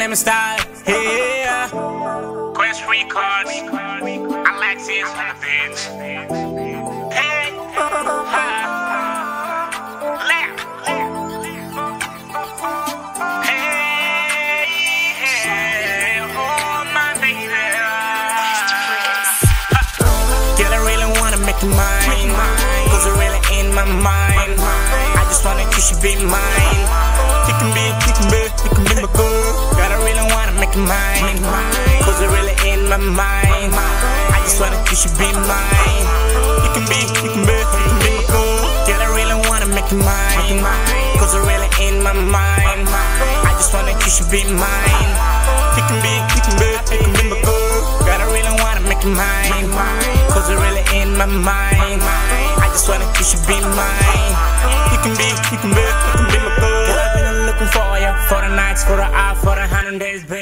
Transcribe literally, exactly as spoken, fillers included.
my style, yeah. Quest Records, Alexis on the beats. Hey, ha, left. Hey, hey, oh my baby. Girl, I really wanna make you mine, cause you're really in my mind. I just wanna you should be mine. You can be, you can be, you can be my girl. God, I really wanna make you mine, cause you're really in my mind. I just wanna you should be mine. You can be, you can be, you can be my girl. Girl, I really wanna make you mine, cause you're really in my mind. I just wanna you should be mine. You can be, you can be, you can be my girl. God, I really wanna make you mine, cause you're really in my mind. I just wanna you should be mine. You can be, you can be, you can be my girl. Girl, I've been looking for you, for the nights, for the hours, for the hundred days, baby.